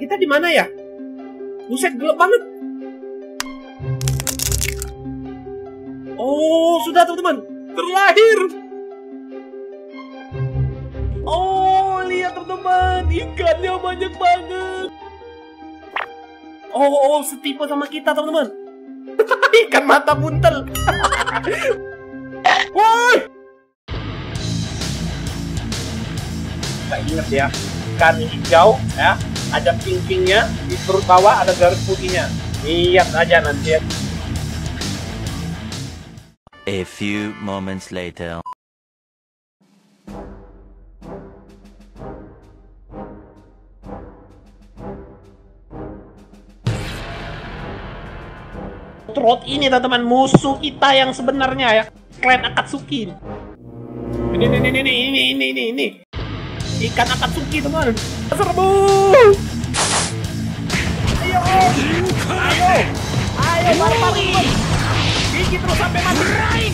kita di mana ya? Buset, gelap banget. Oh, sudah teman-teman, terlahir. Oh, lihat teman-teman, ikannya banyak banget. Oh, setipe sama kita teman-teman. Ikan mata buntel. Woi. Kita ingat ya, ikan hijau ya, ada pink-pinknya, di perut bawah ada garis putihnya. Lihat aja nanti ya. A few moments later. Trot ini teman-teman, musuh kita yang sebenarnya ya, klan Akatsuki. Ini ikan Akatsuki teman. Serbu. Ayo barbar. Gigi terus sampai mati.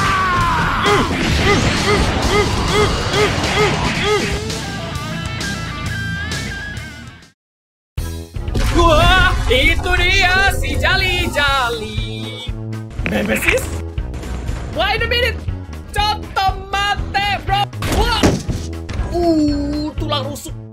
Wah, itu dia si Jali. Nemesis? Wait a minute. Contoh mate, bro. Wah. Tulang rusuk.